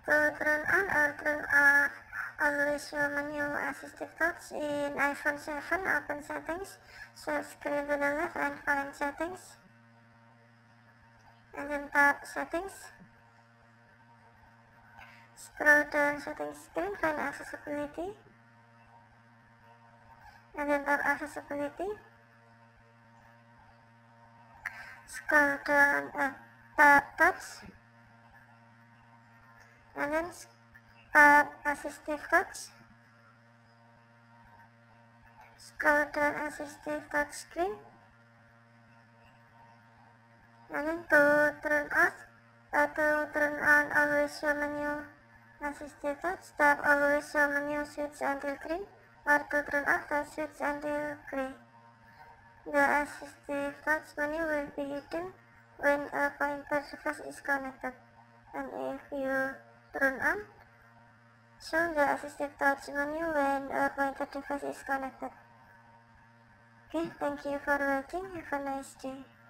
To turn on or turn off, always show menu assistive touch. In iPhone 7, open settings, swipe screen to the left and find settings, and then tap settings. Scroll down settings screen, find accessibility, and then tap accessibility. Scroll down, tap touch, and then tap assistive touch. Scroll down assistive touch screen, and then to turn off, to turn on always show menu assistive touch, tap always show menu switch until green, or to turn off, tap switch until gray. The assistive touch menu will be hidden when a pointer device is connected, and if you turn on, show the assistive touch menu when a pointer device is connected. Okay, thank you for watching. Have a nice day.